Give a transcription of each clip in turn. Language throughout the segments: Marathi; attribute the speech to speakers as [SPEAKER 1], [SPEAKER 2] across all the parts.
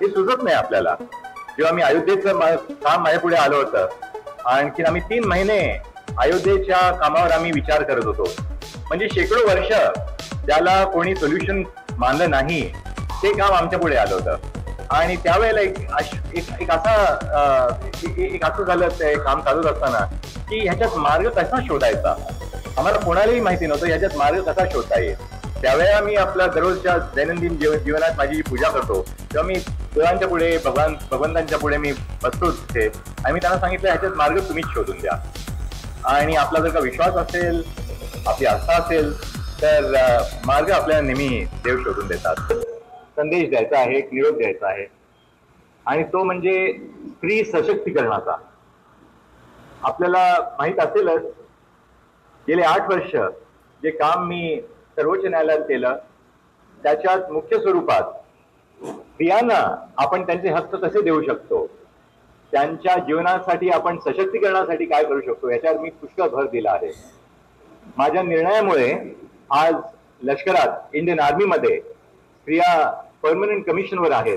[SPEAKER 1] हे सुचत नाही आपल्याला. जेव्हा मी अयोध्येचं काम माझ्या पुढे आलं होतं, आणखीन आम्ही 3 महिने अयोध्येच्या कामावर आम्ही विचार करत होतो. म्हणजे शेकडो वर्ष ज्याला कोणी सोल्युशन मानलं नाही ते काम आमच्या पुढे आलं होतं. आणि त्यावेळेला एक असं झालं ते काम चालूच असताना की ह्याच्यात मार्ग कसा शोधायचा, आम्हाला कोणालाही माहिती नव्हतं ह्याच्यात मार्ग कसा शोधता येईल. त्यावेळेला मी आपल्या दररोजच्या दैनंदिन जीवनात माझी जी पूजा करतो तेव्हा मी देवांच्या पुढे भगवंतांच्या पुढे मी बसतो तिथे आणि मी त्यांना सांगितलं ह्याच्यात मार्ग तुम्हीच शोधून द्या. आणि आपला जर का विश्वास असेल, आपली आस्था असेल तर मार्ग आपल्याला नेहमी देव शोधून देतात. संदेश द्यायचा आहे, एक निरोप द्यायचा आहे आणि तो म्हणजे स्त्री सशक्तीकरणाचा. आपल्याला माहित असेलच गेले 8 वर्ष जे काम मी सर्वोच्च न्यायालयात केलं त्याच्यात मुख्य स्वरूपात स्त्रियांना आपण त्यांचे हक्क कसे देऊ शकतो, त्यांच्या जीवनासाठी आपण सशक्तीकरणासाठी काय करू शकतो याच्यावर मी पुष्कळ भर दिला आहे. माझ्या निर्णयामुळे आज लष्करात, इंडियन आर्मीमध्ये स्त्रिया परमनंट कमिशनवर आहेत.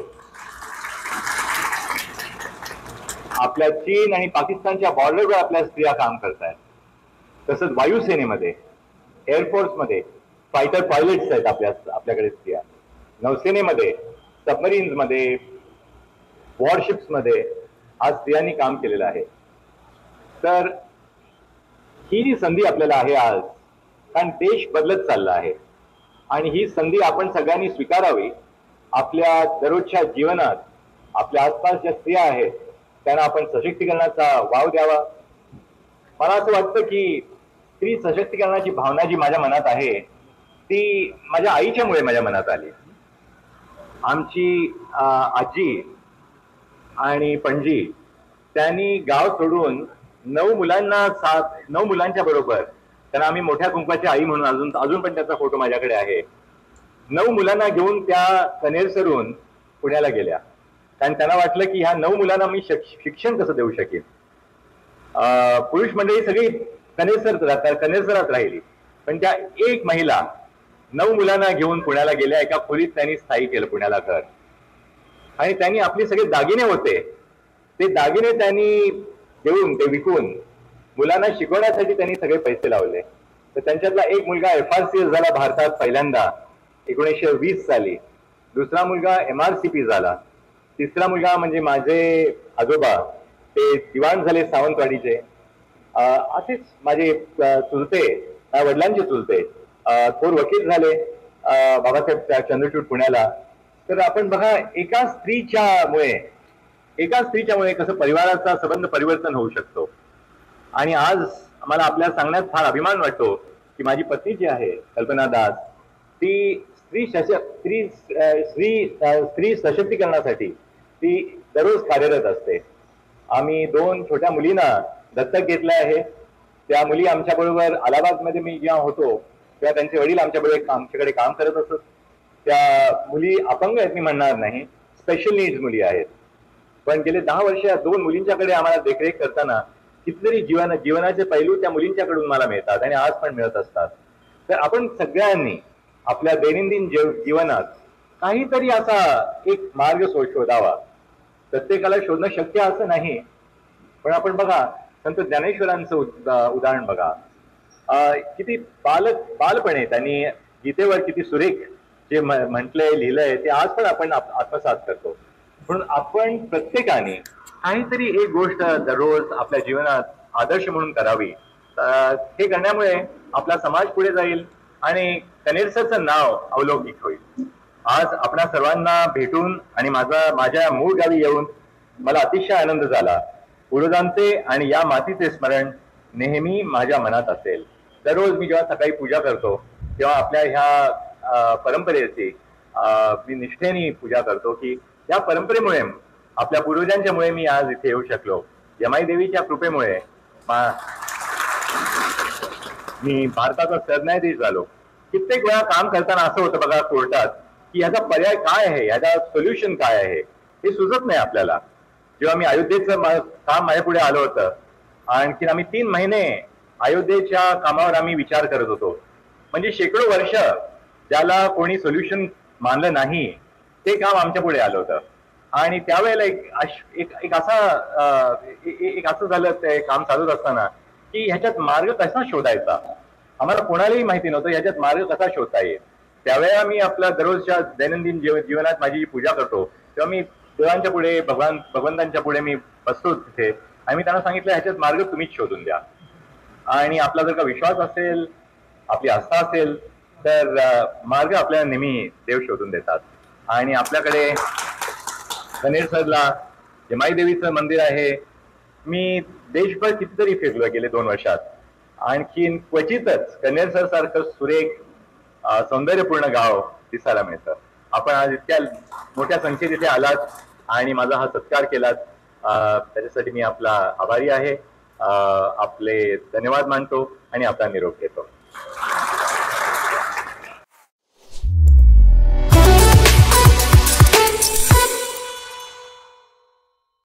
[SPEAKER 1] आपल्या चीन आणि पाकिस्तानच्या बॉर्डरवर आपल्या स्त्रिया काम करतायत. तसंच वायुसेनेमध्ये, एअरफोर्समध्ये फायटर पायलट्स आहेत आपल्याकडे स्त्रिया. नौसेनेमध्ये, सबमरीन्समध्ये, वॉरशिप्समध्ये आज स्त्रियांनी काम केलेलं आहे. तर ही जी संधी आपल्याला आहे आज, कारण देश बदलत चालला आहे आणि ही संधी आपण सगळ्यांनी स्वीकारावी. आपल्या दररोजच्या जीवनात आपल्या आसपास ज्या स्त्रिया आहेत त्यांना आपण सशक्तीकरणाचा वाव द्यावा. मला असं वाटतं की स्त्री सशक्तीकरणाची भावना जी माझ्या मनात आहे ती माझ्या आईच्यामुळे माझ्या मनात आली. आमची आजी आणि पणजी त्यांनी गाव सोडून 9 मुलांच्या बरोबर, त्यांना आम्ही मोठ्या कुंकवाची आई म्हणून अजून पण त्याचा फोटो माझ्याकडे आहे, 9 मुलांना घेऊन त्या कनेरसरून पुण्याला गेल्या. कारण त्यांना वाटलं की ह्या 9 मुलांना मी शिक्षण कसं देऊ शकेन. पुरुष मंडळी सगळी कनेरसरात राहिली, पण त्या एक महिला 9 मुलांना घेऊन पुण्याला गेल्या. एका खोलीत त्यांनी स्थायी केलं पुण्याला घर. आणि त्यांनी आपले सगळे दागिने होते ते दागिने त्यांनी देऊन, ते विकून मुलांना शिकवण्यासाठी त्यांनी सगळे पैसे लावले. तर त्यांच्यातला एक मुलगा FRCS झाला भारतात पहिल्यांदा 1920 साली. दुसरा मुलगा MRCP झाला. तिसरा मुलगा म्हणजे माझे आजोबा, ते दिवाण झाले सावंतवाडीचे. असेच माझे चुलते, वडिलांचे चुलते थोर वकील झाले बाबासाहेब चंद्रचूड पुण्याला. तर आपण बघा एका स्त्रीच्यामुळे कसं परिवाराचा संबंध परिवर्तन होऊ शकतो. आणि आज मला आपल्याला सांगण्यात फार अभिमान वाटतो की माझी पत्नी जी आहे कल्पना दास, ती स्त्री सशक्तीकरणासाठी ती दररोज कार्यरत असते. आम्ही 2 छोट्या मुलींना दत्तक घेतलं आहे. त्या मुली आमच्याबरोबर अलाहाबादमध्ये मी जेव्हा होतो तेव्हा त्यांचे वडील आमच्याकडे काम करत असत. त्या मुली अपंग आहेत मी म्हणणार नाही, स्पेशल नीड्स मुली आहेत. पण गेले 10 वर्ष या 2 मुलींच्याकडे आम्हाला देखरेख करताना कितीतरी जीवनाचे पैलू त्या मुलींच्याकडून मला मिळतात आणि आज पण मिळत असतात. तर आपण सगळ्यांनी आपल्या दैनंदिन जीवनात काहीतरी असा एक मार्ग शोधावा. प्रत्येकाला शोधणं शक्य असं नाही, पण आपण बघा संत ज्ञानेश्वरांचं उदाहरण बघा. किती बालपणे त्यांनी गीतेवर किती सुरेख जे म्हटलंय, लिहिलंय ते आज पण आपण आत्मसात करतो. म्हणून आपण प्रत्येकाने काहीतरी एक गोष्ट दररोज आपल्या जीवनात आदर्श म्हणून करावी. हे करण्यामुळे आपला समाज पुढे जाईल आणि कनेरसरचं नाव अवलौकिक होईल. आज आपल्या सर्वांना भेटून आणि माझ्या मूळ गावी येऊन मला अतिशय आनंद झाला. पूर्वजांचे आणि या मातीचे स्मरण नेहमी माझ्या मनात असेल. दररोज मी जेव्हा सकाळी पूजा करतो तेव्हा आपल्या ह्या परंपरेची मी निष्ठेने पूजा करतो की या परंपरेमुळे, आपल्या पूर्वजांच्यामुळे मी आज इथे येऊ शकलो. यमाई देवीच्या कृपेमुळे मी भारताचा सरन्यायाधीश झालो. कित्येक वेळा काम करताना असं होतं बघा कोर्टात की याचा पर्याय काय आहे, याचा सोल्युशन काय आहे हे सुचत नाही आपल्याला. जेव्हा मी अयोध्येचं काम माझ्या पुढे आलं होतं, आणखीन आम्ही 3 महिने अयोध्येच्या कामावर आम्ही विचार करत होतो. म्हणजे शेकडो वर्ष ज्याला कोणी सोल्युशन मानलं नाही ते काम आमच्या पुढे आलं होतं. आणि त्यावेळेला एक असं झालं ते काम चालूच असताना की ह्याच्यात मार्ग कसा शोधायचा, आम्हाला कोणालाही माहिती नव्हतं ह्याच्यात मार्ग कसा शोधता येईल. त्यावेळेला मी आपल्या दररोजच्या दैनंदिन जीवनात माझी जी पूजा करतो तेव्हा मी देवांच्या पुढे भगवंतांच्या पुढे मी बसतो तिथे आणि मी त्यांना सांगितलं ह्याच्यात मार्ग तुम्हीच शोधून द्या. आणि आपला जर का विश्वास असेल, आपली आस्था असेल तर मार्ग आपल्याला नेहमी देव शोधून देतात. आणि आपल्याकडे कनेरसरला जमाई देवीचं मंदिर आहे. मी देशभर कितीतरी फिरलो गेले 2 वर्षात. आणखीन क्वचितच कनेरसर सारखं सुरेख सौंदर्यपूर्ण गाव दिसायला मिळतं. आपण आज इतक्या मोठ्या संख्येत इथे आलात आणि माझा हा सत्कार केलात त्याच्यासाठी मी आपला आभारी आहे. आपले धन्यवाद मानतो आणि आपला निरोप घेतो.